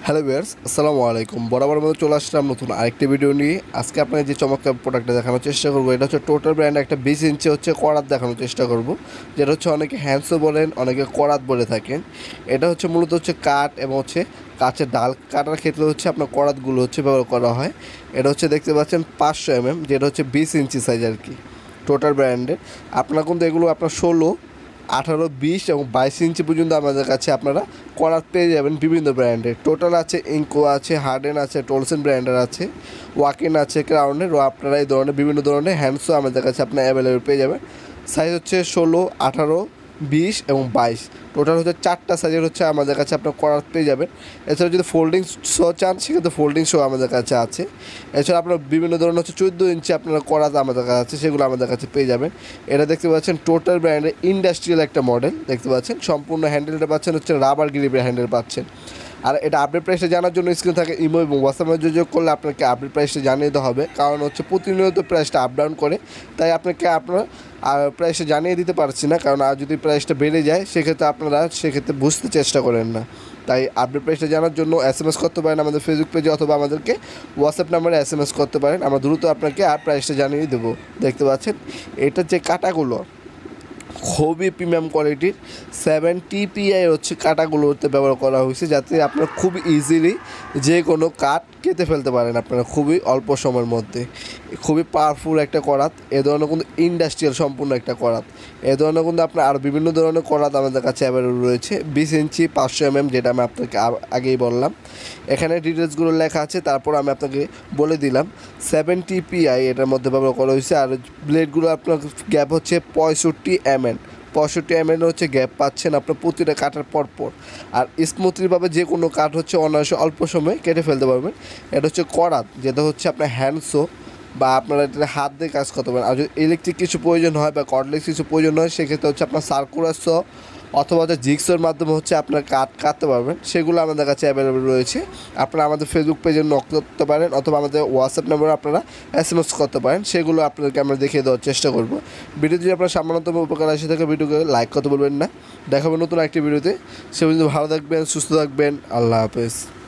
Hello viewers, আসসালামু আলাইকুম। বরাবর মতো চলে আসলাম নতুন আরেকটি ভিডিও নিয়ে। আজকে আপনাকে যে চমৎকার প্রোডাক্টটা দেখানোর চেষ্টা করবো, এটা হচ্ছে টোটাল ব্র্যান্ড একটা 20 ইঞ্চি হচ্ছে করাত দেখানোর চেষ্টা করব, যেটা হচ্ছে অনেকে হ্যান্ডসও বলেন, অনেকে করাত বলে থাকেন। এটা হচ্ছে মূলত হচ্ছে কাঠ এবং হচ্ছে কাঠের ডাল কাটার ক্ষেত্রে হচ্ছে আপনার করাতগুলো হচ্ছে ব্যবহার করা হয়। এটা হচ্ছে দেখতে পাচ্ছেন 500 যেটা হচ্ছে 20 ইঞ্চি সাইজ আর কি, টোটাল ব্র্যান্ডের। আপনার কিন্তু এগুলো আপনার 16, 18, 20 এবং 22 ইঞ্চি পর্যন্ত আমাদের কাছে আপনারা করাত পেয়ে যাবেন বিভিন্ন ব্র্যান্ডের। টোটাল আছে, ইঙ্কো আছে, হার্ডেন আছে, টলসেন ব্র্যান্ডের আছে, ওয়াকিন আছে, ক্রাউনের, ও আপনারা এই ধরনের বিভিন্ন ধরনের হ্যান্ডসও আমাদের কাছে আপনার অ্যাভেলেবেল পেয়ে যাবেন। সাইজ হচ্ছে 16, 18, 20 এবং 22। টোটাল হচ্ছে 4টা সাইজের হচ্ছে আমাদের কাছে আপনার করাত পেয়ে যাবেন। এছাড়া যদি ফোল্ডিং শো চান, সেক্ষেত্রে ফোল্ডিং শো আমাদের কাছে আছে। এছাড়া আপনার বিভিন্ন ধরনের হচ্ছে 14 ইঞ্চি আপনারা করাত আমাদের কাছে আছে, সেগুলো আমাদের কাছে পেয়ে যাবেন। এটা দেখতে পাচ্ছেন টোটাল ব্র্যান্ডের ইন্ডাস্ট্রিয়াল একটা মডেল দেখতে পাচ্ছেন। সম্পূর্ণ হ্যান্ডেলটা পাচ্ছেন হচ্ছে রাবার গ্রিপের হ্যান্ডেল পাচ্ছেন। আর এটা আপডেট প্রাইসটা জানার জন্য স্ক্রিন থাকে ইমো এবং হোয়াটসঅ্যাপে যোগাযোগ করলে আপনাকে আপডেট প্রাইসটা জানিয়ে দিতে হবে, কারণ হচ্ছে প্রতিনিয়ত প্রাইসটা আপ ডাউন করে, তাই আপনাকে আপনার প্রাইসটা জানিয়ে দিতে পারছি না। কারণ আর যদি প্রাইসটা বেড়ে যায়, সেক্ষেত্রে আপনারা সেক্ষেত্রে বুঝতে চেষ্টা করেন না। তাই আপডেট প্রাইসটা জানার জন্য SMS করতে পারেন আমাদের ফেসবুক পেজে, অথবা আমাদেরকে হোয়াটসঅ্যাপ নাম্বারে SMS করতে পারেন। আমরা দ্রুত আপনাকে আর প্রাইসটা জানিয়ে দেবো। দেখতে পাচ্ছেন এটার যে কাটাগুলো খুবই প্রিমিয়াম কোয়ালিটির 7 TPI হচ্ছে কাটাগুলোতে ব্যবহার করা হয়েছে, যাতে আপনারা খুব ইজিলি যে কোনো কাঠ কেটে ফেলতে পারেন আপনারা খুবই অল্প সময়ের মধ্যে। খুবই পাওয়ারফুল একটা করাত। এ ধরনের কিন্তু ইন্ডাস্ট্রিয়াল সম্পূর্ণ একটা করাত। এ ধরনের কিন্তু আপনার আরও বিভিন্ন ধরনের করাত আমাদের কাছে অ্যাভেলেবল রয়েছে। 20 ইঞ্চি 500 যেটা আমি আপনাকে আগেই বললাম। এখানে ডিটেলসগুলো লেখা আছে, তারপর আমি আপনাকে বলে দিলাম 7 TPI এটার মধ্যে ব্যবহার করা হয়েছে। আর ব্লেডগুলো আপনার গ্যাপ হচ্ছে 65 mm। 65 হচ্ছে গ্যাপ পাচ্ছেন আপনার প্রতিটা কাটার পরপর। আর স্মুথলিভাবে যে কোনো কাঠ হচ্ছে অনায়াসে অল্প সময়ে কেটে ফেলতে পারবেন। এটা হচ্ছে করাত, যেটা হচ্ছে আপনার হ্যান্ডসো বা আপনারা এটা হাত দিয়ে কাজ করতে পারেন। আর যদি ইলেকট্রিক কিছু প্রয়োজন হয় বা কর্ডলেস কিছু প্রয়োজন হয়, সেক্ষেত্রে হচ্ছে আপনার সার্কুলার শ অথবা হচ্ছে জিক্সোর মাধ্যমে হচ্ছে আপনার কাটতে পারবেন। সেগুলো আমাদের কাছে অ্যাভেলেবেল রয়েছে। আপনারা আমাদের ফেসবুক পেজে নক করতে পারেন, অথবা আমাদের হোয়াটসঅ্যাপ নাম্বারে আপনারা SMS করতে পারেন। সেগুলো আপনাদেরকে আমরা দেখিয়ে দেওয়ার চেষ্টা করব। ভিডিও যদি আপনার সামান্যতম উপকার আসে থাকে, ভিডিওকে লাইক করতে বলবেন না। দেখাবো নতুন একটি ভিডিওতে। সে পর্যন্ত ভালো থাকবেন, সুস্থ থাকবেন। আল্লাহ হাফেজ।